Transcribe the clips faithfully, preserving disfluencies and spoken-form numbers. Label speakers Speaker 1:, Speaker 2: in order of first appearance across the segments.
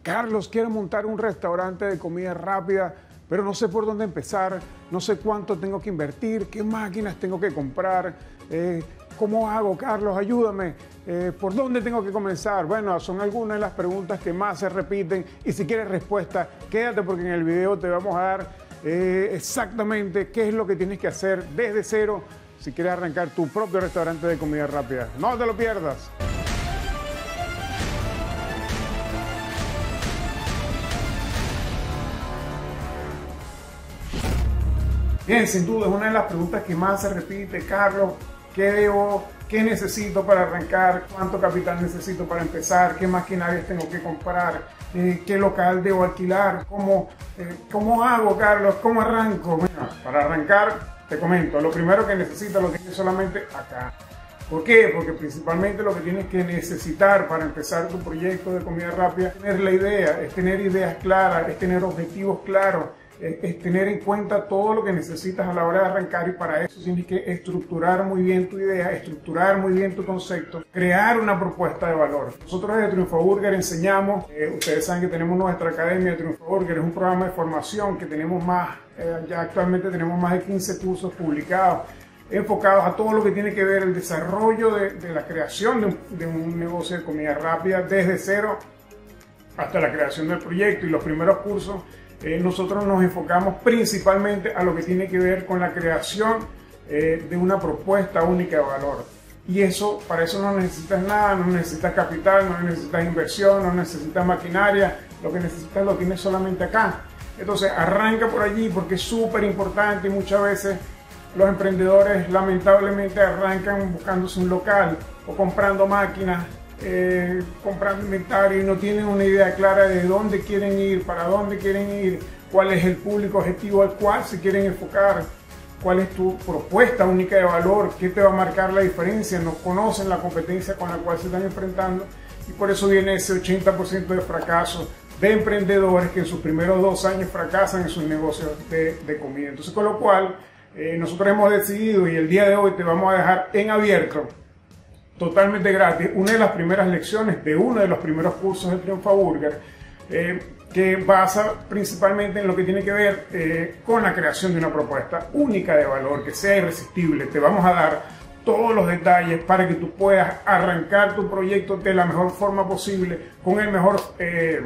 Speaker 1: Carlos, quiero montar un restaurante de comida rápida, pero no sé por dónde empezar, no sé cuánto tengo que invertir, qué máquinas tengo que comprar, eh, ¿cómo hago, Carlos? Ayúdame, eh, ¿por dónde tengo que comenzar? Bueno, son algunas de las preguntas que más se repiten y si quieres respuesta, quédate porque en el video te vamos a dar eh, exactamente qué es lo que tienes que hacer desde cero si quieres arrancar tu propio restaurante de comida rápida. No te lo pierdas. Bien, sin duda es una de las preguntas que más se repite, Carlos. ¿Qué debo? ¿Qué necesito para arrancar? ¿Cuánto capital necesito para empezar? ¿Qué maquinarias tengo que comprar? Eh, ¿Qué local debo alquilar? ¿Cómo, eh, ¿Cómo hago, Carlos? ¿Cómo arranco? Bueno, para arrancar, te comento, lo primero que necesitas lo tienes solamente acá. ¿Por qué? Porque principalmente lo que tienes que necesitar para empezar tu proyecto de comida rápida es tener la idea, es tener ideas claras, es tener objetivos claros, es, es tener en cuenta todo lo que necesitas a la hora de arrancar, y para eso tienes que estructurar muy bien tu idea, estructurar muy bien tu concepto, crear una propuesta de valor. Nosotros desde Triunfo Burger enseñamos, eh, ustedes saben que tenemos nuestra academia Triunfo Burger, es un programa de formación que tenemos más, eh, ya actualmente tenemos más de quince cursos publicados, enfocados a todo lo que tiene que ver el desarrollo de, de la creación de un, de un negocio de comida rápida desde cero hasta la creación del proyecto. Y los primeros cursos eh, nosotros nos enfocamos principalmente a lo que tiene que ver con la creación eh, de una propuesta única de valor. Y eso, para eso no necesitas nada, no necesitas capital, no necesitas inversión, no necesitas maquinaria, lo que necesitas lo tienes solamente acá. Entonces arranca por allí porque es súper importante, y muchas veces los emprendedores lamentablemente arrancan buscándose un local o comprando máquinas, eh, comprando inventario, y no tienen una idea clara de dónde quieren ir, para dónde quieren ir, cuál es el público objetivo al cual se quieren enfocar, cuál es tu propuesta única de valor, qué te va a marcar la diferencia. No conocen la competencia con la cual se están enfrentando, y por eso viene ese ochenta por ciento de fracaso de emprendedores que en sus primeros dos años fracasan en sus negocios de, de comida. Entonces, con lo cual Eh, nosotros hemos decidido, y el día de hoy te vamos a dejar en abierto, totalmente gratis, una de las primeras lecciones de uno de los primeros cursos de Triunfo Burger, eh, que basa principalmente en lo que tiene que ver eh, con la creación de una propuesta única de valor, que sea irresistible. Te vamos a dar todos los detalles para que tú puedas arrancar tu proyecto de la mejor forma posible, con el mejor... Eh,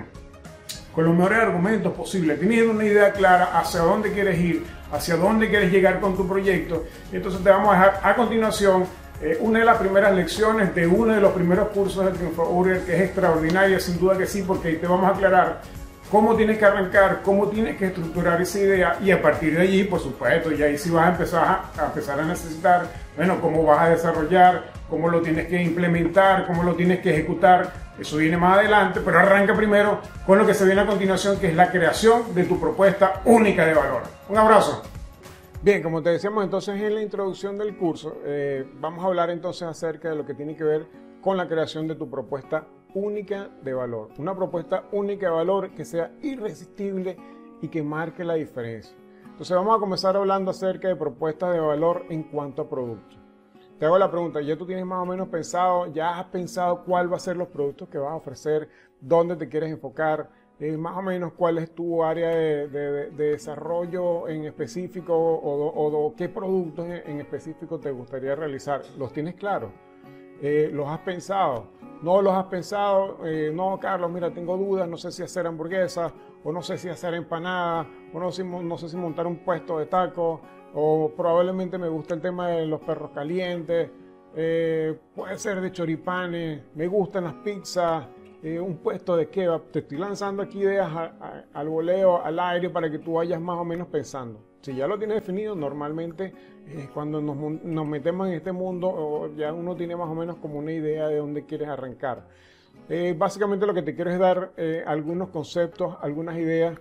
Speaker 1: con los mejores argumentos posibles, teniendo una idea clara hacia dónde quieres ir, hacia dónde quieres llegar con tu proyecto. Y entonces te vamos a dejar a continuación eh, una de las primeras lecciones de uno de los primeros cursos de Triunfo Burger, que es extraordinaria, sin duda que sí, porque te vamos a aclarar cómo tienes que arrancar, cómo tienes que estructurar esa idea, y a partir de allí, por supuesto, y ahí sí vas a empezar a, a empezar a necesitar, bueno, cómo vas a desarrollar, cómo lo tienes que implementar, cómo lo tienes que ejecutar. Eso viene más adelante, pero arranca primero con lo que se viene a continuación, que es la creación de tu propuesta única de valor. Un abrazo. Bien, como te decíamos entonces en la introducción del curso, eh, vamos a hablar entonces acerca de lo que tiene que ver con la creación de tu propuesta única de valor. Una propuesta única de valor que sea irresistible y que marque la diferencia. Entonces vamos a comenzar hablando acerca de propuestas de valor en cuanto a productos. Te hago la pregunta, ¿ya tú tienes más o menos pensado, ya has pensado cuál va a ser los productos que vas a ofrecer, dónde te quieres enfocar, eh, más o menos cuál es tu área de, de, de desarrollo en específico, o, o, o qué productos en, en específico te gustaría realizar? ¿Los tienes claros? Eh, ¿Los has pensado? ¿No los has pensado? Eh, no, Carlos, mira, tengo dudas, no sé si hacer hamburguesas, o no sé si hacer empanadas, o no, si, no sé si montar un puesto de tacos, o probablemente me gusta el tema de los perros calientes, eh, puede ser de choripanes, me gustan las pizzas, eh, un puesto de kebab. Te estoy lanzando aquí ideas a, a, al voleo, al aire, para que tú vayas más o menos pensando. Si ya lo tienes definido, normalmente eh, cuando nos, nos metemos en este mundo, ya uno tiene más o menos como una idea de dónde quieres arrancar. Eh, básicamente lo que te quiero es dar eh, algunos conceptos, algunas ideas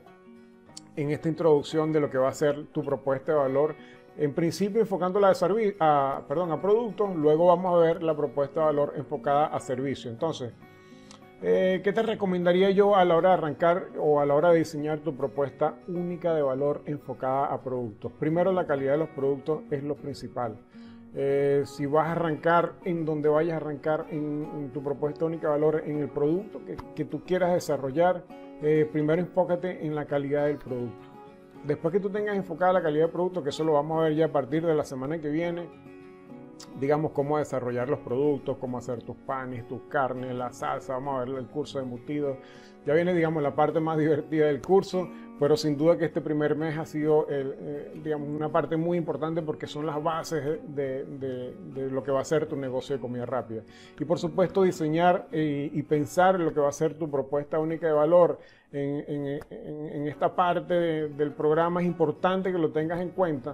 Speaker 1: en esta introducción de lo que va a ser tu propuesta de valor. En principio enfocándola a, a, perdón, a productos, luego vamos a ver la propuesta de valor enfocada a servicio. Entonces, eh, ¿qué te recomendaría yo a la hora de arrancar o a la hora de diseñar tu propuesta única de valor enfocada a productos? Primero, la calidad de los productos es lo principal. Eh, si vas a arrancar en donde vayas a arrancar en, en tu propuesta única de valor, en el producto que, que tú quieras desarrollar, eh, primero enfócate en la calidad del producto. Después que tú tengas enfocada la calidad del producto, que eso lo vamos a ver ya a partir de la semana que viene, digamos cómo desarrollar los productos, cómo hacer tus panes, tus carnes, la salsa, vamos a ver el curso de embutidos. Ya viene, digamos, la parte más divertida del curso, pero sin duda que este primer mes ha sido, el, eh, digamos, una parte muy importante porque son las bases de, de, de lo que va a ser tu negocio de comida rápida. Y por supuesto diseñar eh, y pensar en lo que va a ser tu propuesta única de valor en, en, en, en esta parte de, del programa. Es importante que lo tengas en cuenta.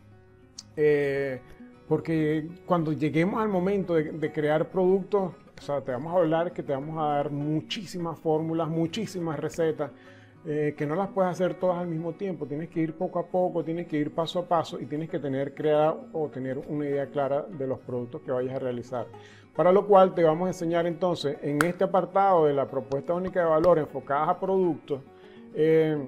Speaker 1: Eh, Porque cuando lleguemos al momento de, de crear productos, o sea, te vamos a hablar que te vamos a dar muchísimas fórmulas, muchísimas recetas, eh, que no las puedes hacer todas al mismo tiempo. Tienes que ir poco a poco, tienes que ir paso a paso y tienes que tener creada o tener una idea clara de los productos que vayas a realizar. Para lo cual te vamos a enseñar entonces en este apartado de la propuesta única de valor enfocadas a productos, eh,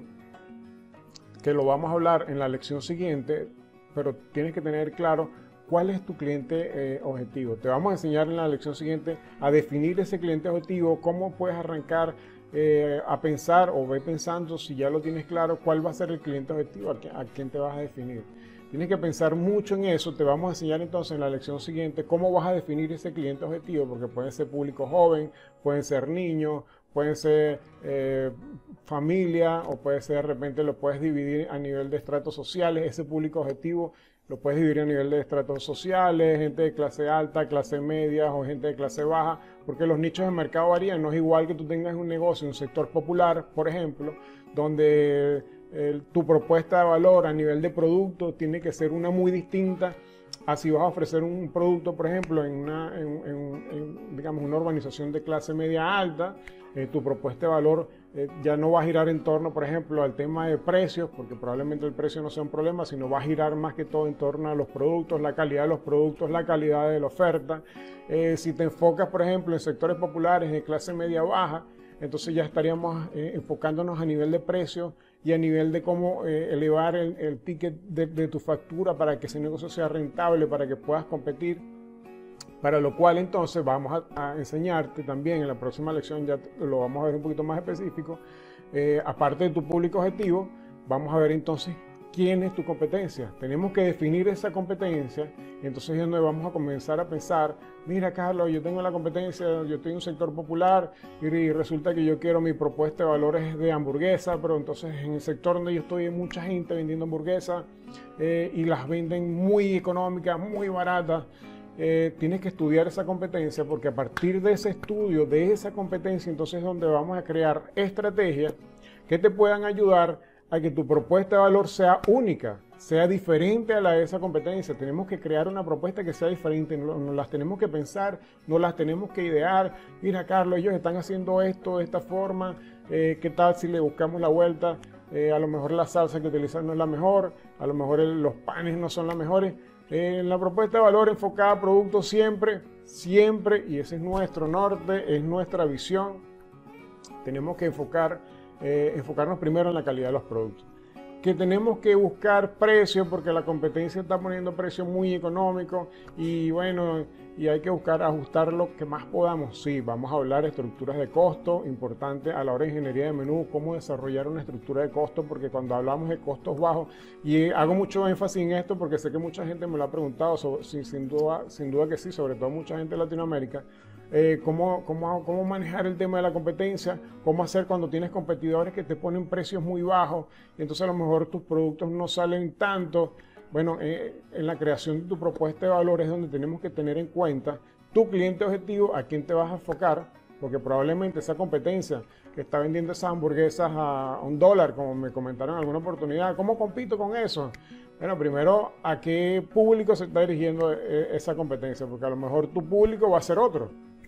Speaker 1: que lo vamos a hablar en la lección siguiente, pero tienes que tener claro ¿cuál es tu cliente eh, objetivo? Te vamos a enseñar en la lección siguiente a definir ese cliente objetivo, cómo puedes arrancar eh, a pensar o ve pensando, si ya lo tienes claro, cuál va a ser el cliente objetivo, a, a quién te vas a definir. Tienes que pensar mucho en eso. Te vamos a enseñar entonces en la lección siguiente cómo vas a definir ese cliente objetivo, porque pueden ser público joven, pueden ser niños, pueden ser eh, familia, o puede ser de repente lo puedes dividir a nivel de estratos sociales. Ese público objetivo lo puedes dividir a nivel de estratos sociales, gente de clase alta, clase media o gente de clase baja, porque los nichos de mercado varían. No es igual que tú tengas un negocio en un sector popular, por ejemplo, donde eh, tu propuesta de valor a nivel de producto tiene que ser una muy distinta a si vas a ofrecer un producto, por ejemplo, en una, en, en, en, digamos, una urbanización de clase media alta. Eh, tu propuesta de valor eh, ya no va a girar en torno, por ejemplo, al tema de precios, porque probablemente el precio no sea un problema, sino va a girar más que todo en torno a los productos, la calidad de los productos, la calidad de la oferta. Eh, si te enfocas, por ejemplo, en sectores populares de clase media baja, entonces ya estaríamos eh, enfocándonos a nivel de precios y a nivel de cómo eh, elevar el, el ticket de, de tu factura para que ese negocio sea rentable, para que puedas competir. Para lo cual entonces vamos a, a enseñarte también en la próxima lección, ya lo vamos a ver un poquito más específico, eh, aparte de tu público objetivo, vamos a ver entonces quién es tu competencia. Tenemos que definir esa competencia y entonces es donde vamos a comenzar a pensar, mira Carlos, yo tengo la competencia, yo estoy en un sector popular y resulta que yo quiero mi propuesta de valores de hamburguesa, pero entonces en el sector donde yo estoy hay mucha gente vendiendo hamburguesas eh, y las venden muy económicas, muy baratas. Eh, tienes que estudiar esa competencia, porque a partir de ese estudio, de esa competencia, entonces es donde vamos a crear estrategias que te puedan ayudar a que tu propuesta de valor sea única, sea diferente a la de esa competencia. Tenemos que crear una propuesta que sea diferente, no, no las tenemos que pensar, no las tenemos que idear. Mira Carlos, ellos están haciendo esto de esta forma, eh, ¿qué tal si le buscamos la vuelta? Eh, a lo mejor la salsa que utilizan no es la mejor, a lo mejor el, los panes no son las mejores. En la propuesta de valor enfocada a productos siempre, siempre, y ese es nuestro norte, es nuestra visión, tenemos que enfocar, eh, enfocarnos primero en la calidad de los productos. Que tenemos que buscar precios porque la competencia está poniendo precios muy económicos y bueno, y hay que buscar ajustar lo que más podamos. Sí, vamos a hablar de estructuras de costo, importante a la hora de ingeniería de menú, cómo desarrollar una estructura de costo, porque cuando hablamos de costos bajos, y hago mucho énfasis en esto porque sé que mucha gente me lo ha preguntado, sobre, sin, sin, duda, sin duda que sí, sobre todo mucha gente de Latinoamérica, Eh, cómo, cómo, cómo manejar el tema de la competencia, cómo hacer cuando tienes competidores que te ponen precios muy bajos y entonces a lo mejor tus productos no salen tanto. Bueno, eh, en la creación de tu propuesta de valor es donde tenemos que tener en cuenta tu cliente objetivo, a quién te vas a enfocar, porque probablemente esa competencia que está vendiendo esas hamburguesas a un dólar, como me comentaron en alguna oportunidad, ¿cómo compito con eso? Bueno, primero, ¿a qué público se está dirigiendo esa competencia? Porque a lo mejor tu público va a ser otro.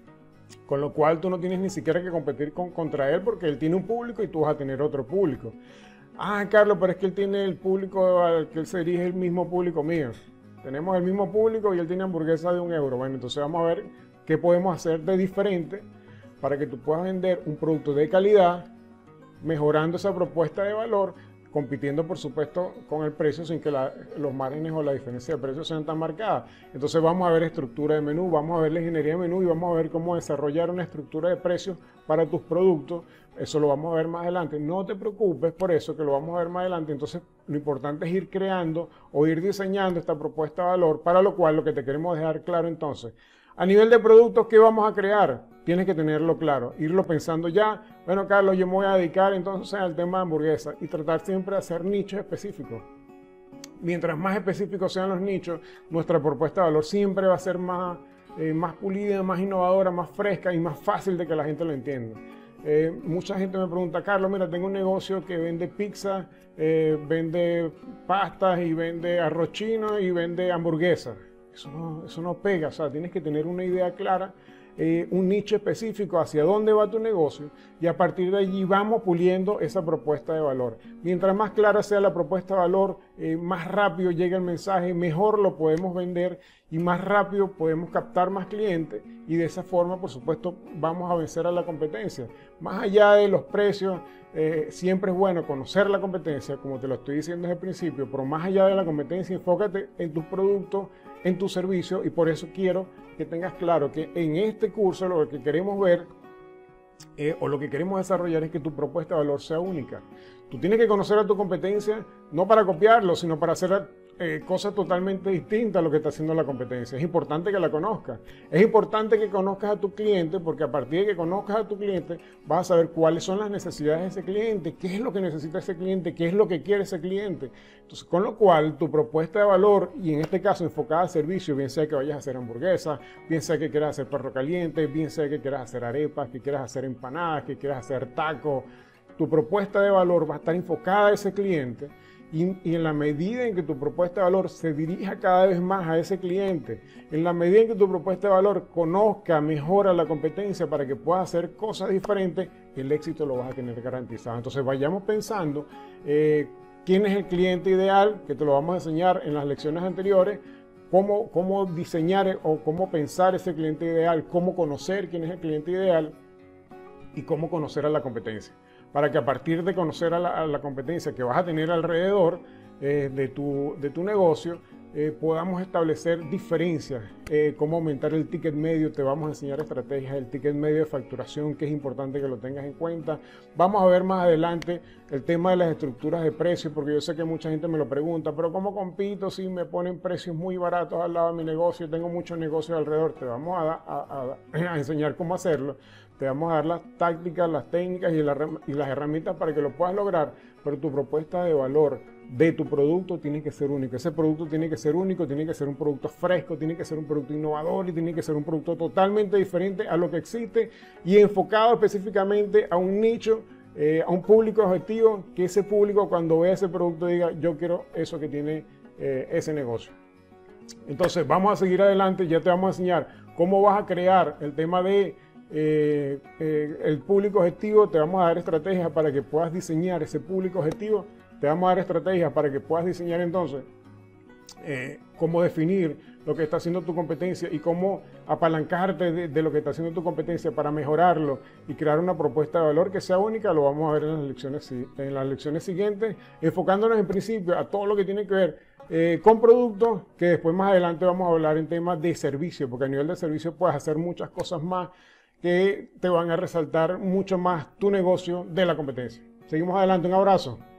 Speaker 1: Con lo cual tú no tienes ni siquiera que competir con, contra él, porque él tiene un público y tú vas a tener otro público. Ah, Carlos, pero es que él tiene el público al que él se dirige, el mismo público mío. Tenemos el mismo público y él tiene hamburguesa de un euro. Bueno, entonces vamos a ver qué podemos hacer de diferente para que tú puedas vender un producto de calidad, mejorando esa propuesta de valor
Speaker 2: compitiendo por supuesto con el precio sin que la, los márgenes o la diferencia de precios sean tan marcadas. Entonces vamos a ver estructura de menú, vamos a ver la ingeniería de menú y vamos a ver cómo desarrollar una estructura de precios para tus productos. Eso lo vamos a ver más adelante. No te preocupes por eso, que lo vamos a ver más adelante. Entonces lo importante es ir creando o ir diseñando esta propuesta de valor, para lo cual lo que te queremos dejar claro entonces, a nivel de productos, ¿qué vamos a crear? Tienes que tenerlo claro, irlo pensando ya. Bueno, Carlos, yo me voy a dedicar entonces al tema de hamburguesas y tratar siempre de hacer nichos específicos. Mientras más específicos sean los nichos, nuestra propuesta de valor siempre va a ser más, eh, más pulida, más innovadora, más fresca y más fácil de que la gente lo entienda. Eh, mucha gente me pregunta, Carlos, mira, tengo un negocio que vende pizza, eh, vende pastas y vende arroz chino y vende hamburguesas. Eso no, eso no pega, o sea, tienes que tener una idea clara, eh, un nicho específico hacia dónde va tu negocio y a partir de allí vamos puliendo esa propuesta de valor. Mientras más clara sea la propuesta de valor, eh, más rápido llega el mensaje, mejor lo podemos vender y más rápido podemos captar más clientes y de esa forma, por supuesto, vamos a vencer a la competencia. Más allá de los precios, eh, siempre es bueno conocer la competencia, como te lo estoy diciendo desde el principio, pero más allá de la competencia, enfócate en tus productos, en tu servicio y por eso quiero que tengas claro que en este curso lo que queremos ver eh, o lo que queremos desarrollar es que tu propuesta de valor sea única. Tú tienes que conocer a tu competencia no para copiarlo, sino para hacer eh, cosas totalmente distintas a lo que está haciendo la competencia. Es importante que la conozcas. Es importante que conozcas a tu cliente porque a partir de que conozcas a tu cliente vas a saber cuáles son las necesidades de ese cliente, qué es lo que necesita ese cliente, qué es lo que quiere ese cliente. Entonces, con lo cual, tu propuesta de valor, y en este caso enfocada al servicio, bien sea que vayas a hacer hamburguesas, bien sea que quieras hacer perro caliente, bien sea que quieras hacer arepas, que quieras hacer empanadas, que quieras hacer tacos, tu propuesta de valor va a estar enfocada a ese cliente y, y en la medida en que tu propuesta de valor se dirija cada vez más a ese cliente, en la medida en que tu propuesta de valor conozca, mejora la competencia para que puedas hacer cosas diferentes, el éxito lo vas a tener garantizado. Entonces vayamos pensando eh, quién es el cliente ideal, que te lo vamos a enseñar en las lecciones anteriores, cómo, cómo diseñar o cómo pensar ese cliente ideal, cómo conocer quién es el cliente ideal y cómo conocer a la competencia. Para que a partir de conocer a la, a la competencia que vas a tener alrededor eh, de, tu, de tu negocio, eh, podamos establecer diferencias, eh, cómo aumentar el ticket medio. Te vamos a enseñar estrategias del ticket medio de facturación, que es importante que lo tengas en cuenta. Vamos a ver más adelante el tema de las estructuras de precios, porque yo sé que mucha gente me lo pregunta, pero ¿cómo compito si me ponen precios muy baratos al lado de mi negocio? Tengo muchos negocios alrededor. Te vamos a, a, a, a enseñar cómo hacerlo. Te vamos a dar las tácticas, las técnicas y, la, y las herramientas para que lo puedas lograr, pero tu propuesta de valor de tu producto tiene que ser único. Ese producto tiene que ser único, tiene que ser un producto fresco, tiene que ser un producto innovador y tiene que ser un producto totalmente diferente a lo que existe y enfocado específicamente a un nicho, eh, a un público objetivo, que ese público cuando vea ese producto diga, yo quiero eso que tiene eh, ese negocio. Entonces vamos a seguir adelante, ya te vamos a enseñar cómo vas a crear el tema de Eh, eh, el público objetivo. Te vamos a dar estrategias para que puedas diseñar ese público objetivo, te vamos a dar estrategias para que puedas diseñar entonces eh, cómo definir lo que está haciendo tu competencia y cómo apalancarte de, de lo que está haciendo tu competencia para mejorarlo y crear una propuesta de valor que sea única. Lo vamos a ver en las lecciones, en las lecciones siguientes, enfocándonos en principio a todo lo que tiene que ver eh, con productos, que después más adelante vamos a hablar en temas de servicio, porque a nivel de servicio puedes hacer muchas cosas más que te van a resaltar mucho más tu negocio de la competencia. Seguimos adelante, un abrazo.